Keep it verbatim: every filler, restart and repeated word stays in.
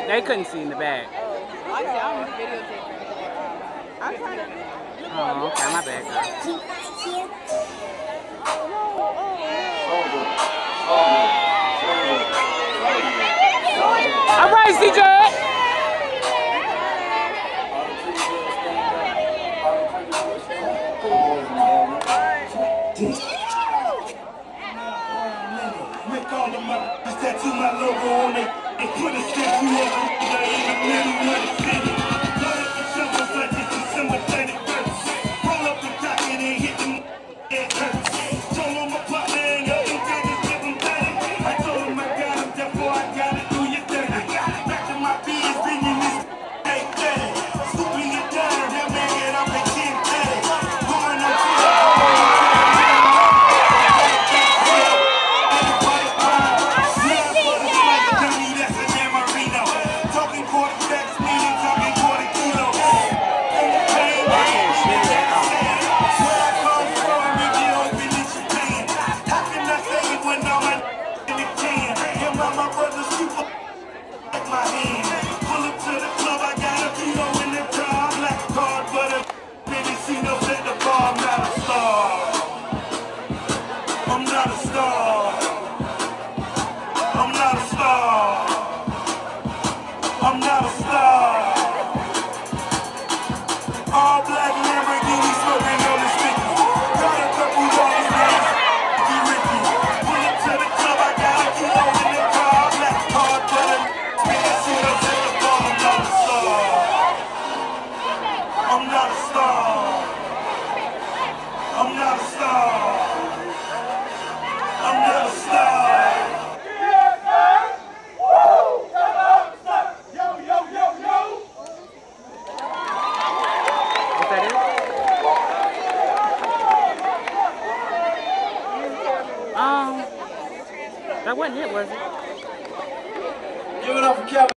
They couldn't see in the back. Oh, I see. I don't videotape or anything. I'm trying to. Oh, okay, my bad, girl. All right, C J. Tattoo my logo on it and put a statue of it in the middle of the city. Light up the shovels like it's December thirty-first. Roll up the docket and hit them head hurts. Told them my partner ain't got no business, give them thirty. I told them I got them, therefore I gotta do you dirty. Back to my biz, bringing this eight thirty. Scooping it down, they'll make it up at ten thirty. Going up to I'm not a star. All black Lamborghini smoking on the sticky. Got a couple dollars, man. Be Ricky. Pull up to the club, I got a kilo in the car. Black card, but a nigga see us at the bar. I'm not a star. I'm not a star. I'm not a star. I'm not a star. Um, that wasn't it, was it? Give it up for Kappa.